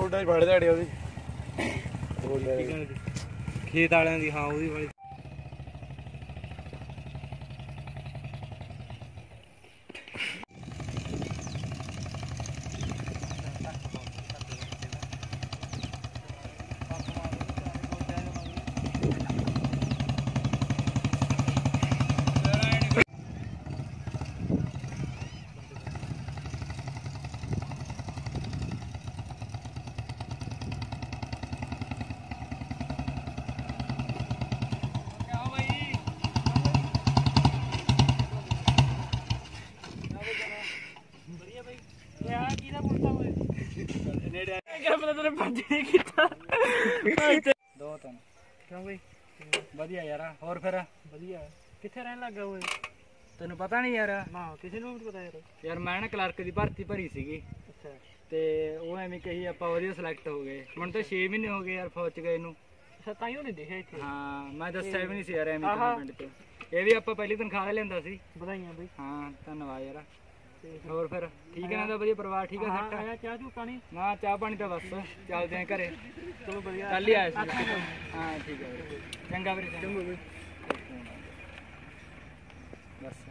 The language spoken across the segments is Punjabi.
ਗੋਡਾ ਫੜ ਦਿਹਾੜੀ ਉਹਦੀ ਖੇਤ ਵਾਲਿਆਂ ਦੀ। ਹਾਂ ਉਹਦੀ ਵਾਲੀ ਦੋ ਤਿੰਨ ਕਿਉਂ ਬਈ ਵਧੀਆ ਯਾਰ। ਹੋਰ ਫਿਰ ਵਧੀਆ। ਕਿੱਥੇ ਰਹਿਣ ਲੱਗਾ ਓਏ? ਤੈਨੂੰ ਪਤਾ ਨਹੀਂ ਯਾਰ? ਨਾ ਕਿਸੇ ਨੂੰ ਵੀ ਪਤਾ ਯਾਰ। ਯਾਰ ਮੈਂ ਨਾ ਕਲਰਕ ਦੀ ਭਰਤੀ ਭਰੀ ਸੀਗੀ ਅੱਛਾ। ਤੇ ਉਹ ਐਵੇਂ ਕਹੀ ਆਪਾਂ ਵਧੀਆ ਸਿਲੈਕਟ ਹੋ ਗਏ। ਮੈਨੂੰ ਤਾਂ 6 ਮਹੀਨੇ ਹੋ ਗਏ ਯਾਰ ਫੌਜ ਚ ਗਏ ਨੂੰ। ਅੱਛਾ ਤਾਈਓ ਨਹੀਂ ਦੇਖਿਆ ਇੱਥੇ। ਹਾਂ ਮੈਂ ਦੱਸਿਆ ਵੀ ਨਹੀਂ ਸੀ ਯਾਰ ਐਵੇਂ ਪਿੰਡ ਚ। ਇਹ ਵੀ ਆਪਾਂ ਪਹਿਲੀ ਤਨਖਾਹ ਲੈਂਦਾ ਸੀ। ਵਧਾਈਆਂ ਬਈ। ਹਾਂ ਧੰਨਵਾਦ ਯਾਰ। ਹੋਰ ਫਿਰ ਠੀਕ ਹੈ ਨਾ? ਵਧੀਆ ਪਰਿਵਾਰ ਠੀਕ ਹੈ? ਸੈੱਟ ਆਇਆ ਚਾਹ ਚੂ ਪਾਣੀ? ਨਾ ਚਾਹ ਪਾਣੀ ਤਾਂ ਬਸ ਚੱਲਦੇ ਆਂ ਘਰੇ। ਚਲੋ ਵਧੀਆ। ਕੱਲ ਹੀ ਆਇਆ ਸੀ। ਹਾਂ ਠੀਕ ਹੈ ਵੀਰੇ। ਚੰਗਾ ਵੀਰੇ। ਚੰਗਾ ਵੀਰੇ। ਬਸ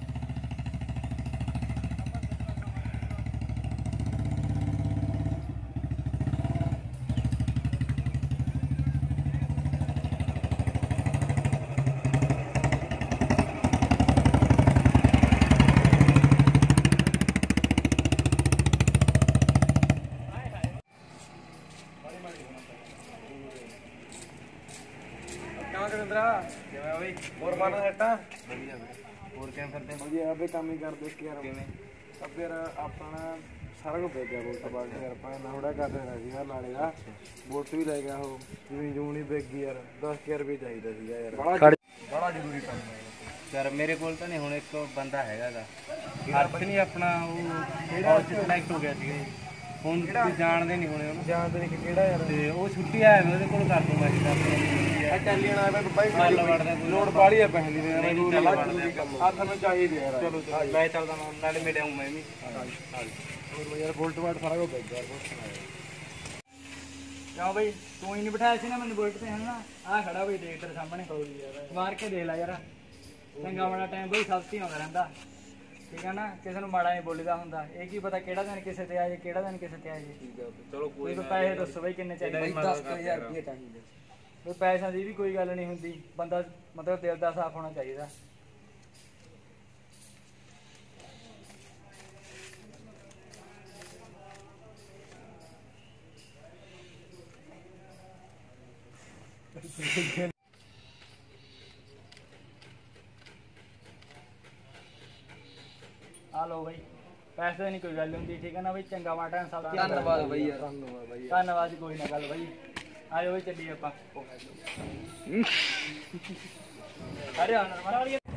ਕਿਵੇਂ ਬਈ? ਹੋਰ ਮਾਨਾ ਸੈੱਟਾਂ? ਵਧੀਆ ਹੋਰ ਕਿਵੇਂ ਫਿਰਦੇ? ਵਧੀਆ ਬਈ। ਕੰਮ ਹੀ ਕਰਦੇ ਕਿ ਯਾਰ ਕਿਵੇਂ ਅੱਗੇ ਯਾਰ ਆਪਣਾ ਸਾਰਾ ਕੁਝ ਵੇਚ ਗਿਆ। ਬੋਟ ਬਾਅਦ ਯਾਰ ਆਪਾਂ ਨਾਹੜਾ ਕਰ ਰਿਹਾ ਸੀਗਾ ਨਾਲੇ ਦਾ। ਬੋਟ ਵੀ ਲੈ ਗਿਆ ਉਹ। ਜਿਵੇਂ ਜੂਨ ਹੀ ਵੇਚ ਗਈ ਯਾਰ। 10,000 ਰੁਪਏ ਚਾਹੀਦਾ ਸੀਗਾ ਯਾਰ। ਬੜਾ ਜ਼ਰੂਰੀ ਕੰਮ ਹੈ ਯਾਰ। ਮੇਰੇ ਕੋਲ ਤਾਂ ਨਹੀਂ ਹੁਣ ਇੱਕ ਬੰਦਾ ਹੈਗਾ ਗਾ ਹੱਥ ਨਹੀਂ ਆਪਣਾ ਉਹ ਫੌਜ ਚ ਸਿਲੈਕਟ ਹੋ ਗਿਆ ਸੀਗਾ ਜੀ। ਹੁਣ ਤੁਸੀਂ ਜਾਣਦੇ ਨਹੀਂ ਹੋਣੇ ਉਹਨੂੰ। ਜਾਣਦੇ ਨਹੀਂ ਕਿਹੜਾ ਯਾਰ? ਤੇ ਉਹ ਛੁੱਟੀ ਆਇਆ ਮੈਂ ਉਹਦੇ ਕੋਲ ਕਰ ਦੂੰਗਾ ਜੀ। ਚੱਲੀ ਜਾਣਾ ਬਾਈ। ਲੋੜ ਬਾਹਲੀ ਹੈ ਪੈਸੇ ਦੀ। ਹੱਥ ਨੂੰ ਚਾਹੀਦੇ ਯਾਰ। ਚਲੋ ਮੈਂ ਚੱਲਦਾ ਨਾਲੇ ਮਿਲਿਆ ਹੂੰ ਮੈਂ ਵੀ। ਹੋਰ ਯਾਰ ਬੁਲਟ ਵਾਟ ਸਾਰਾ ਕੁਝ ਵੇਚ ਗਿਆ। ਕਿਉਂ ਬਈ ਤੂੰ ਹੀ ਨਹੀਂ ਬਿਠਾਇਆ ਸੀ ਨਾ ਮੈਨੂੰ ਬੁਲਟ ਤੇ? ਹਨਾ ਆਹ ਖੜਾ ਬਈ ਦੇਖ ਤੇਰੇ ਸਾਹਮਣੇ। ਮਾਰ ਕੇ ਦੇਖ ਲੈ ਯਾਰ। ਚੰਗਾ ਮਾੜਾ ਟਾਈਮ ਬਈ ਸਭ ਤੇ ਆਉਂਦਾ ਰਹਿੰਦਾ। ਠੀਕ ਹੈ ਨਾ? ਕਿਸੇ ਨੂੰ ਮਾੜਾ ਨਹੀਂ ਬੋਲੀਦਾ ਹੁੰਦਾ। ਇਹ ਕੀ ਪਤਾ ਕਿਹੜਾ ਦਿਨ ਕਿਸੇ ਤੇ ਆ ਜੇ, ਕਿਹੜਾ ਦਿਨ ਕਿਸੇ ਤੇ ਆ ਜੇ। ਠੀਕ ਹੈ ਚਲੋ ਕੋਈ ਨਾ। ਪੈਸੇ ਦੱਸੋ ਬਈ ਕਿੰਨੇ ਚਾਹੀਦੇ? 10,000 ਰੁਪਏ ਚਾਹੀਦੇ। ਕੋਈ ਪੈਸਿਆਂ ਦੀ ਵੀ ਕੋਈ ਗੱਲ ਨਹੀਂ ਹੁੰਦੀ। ਬੰਦਾ ਮਤਲਬ ਦਿਲ ਦਾ ਸਾਫ਼ ਹੋਣਾ ਚਾਹੀਦਾ। ਆ ਲੋ ਬਈ ਪੈਸੇ ਦੀ ਨਹੀਂ ਕੋਈ ਗੱਲ ਹੁੰਦੀ। ਠੀਕ ਹੈ ਨਾ ਬਈ? ਚੰਗਾ ਮਾਟਾ ਸਭ ਤੋਂ ਧੰਨਵਾਦ ਬਈ ਯਾਰ। ਧੰਨਵਾਦ ਬਈ। ਧੰਨਵਾਦ ਕੋਈ ਨਾ ਗੱਲ ਬਈ। ਆਜੋ ਬਈ ਚੱਲੀਏ ਆਪਾਂ। ਅਰੇ ਆਨਰ ਮਾਰਾ